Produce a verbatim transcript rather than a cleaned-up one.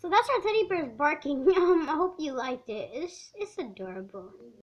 So that's our teddy bear's barking. Um, I hope you liked it. It's it's adorable.